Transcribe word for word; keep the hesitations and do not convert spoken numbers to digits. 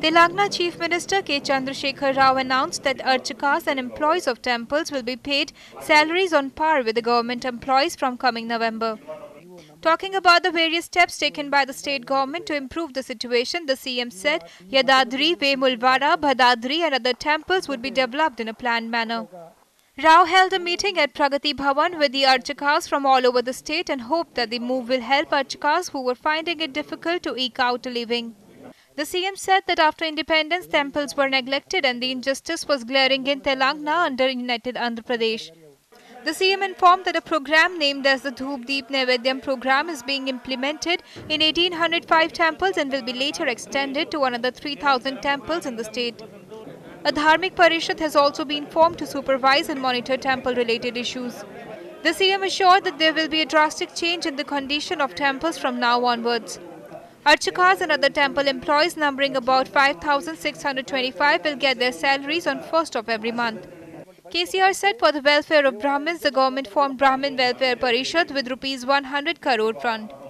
Telangana Chief Minister K. Chandrasekhar Rao announced that Archakas and employees of temples will be paid salaries on par with the government employees from coming November. Talking about the various steps taken by the state government to improve the situation, the C M said Yadadri, Vemulvara, Bhadadri and other temples would be developed in a planned manner. Rao held a meeting at Pragati Bhavan with the Archakas from all over the state and hoped that the move will help Archakas who were finding it difficult to eke out a living. The C M said that after independence, temples were neglected and the injustice was glaring in Telangana under United Andhra Pradesh. The C M informed that a program named as the Dhoop Deep Naivedyam program is being implemented in one thousand eight hundred five temples and will be later extended to another three thousand temples in the state. A Dharmik Parishad has also been formed to supervise and monitor temple-related issues. The C M assured that there will be a drastic change in the condition of temples from now onwards. Archakas and other temple employees numbering about five thousand six hundred twenty-five will get their salaries on first of every month. K C R said for the welfare of Brahmins, the government formed Brahmin Welfare Parishad with rupees one hundred crore fund.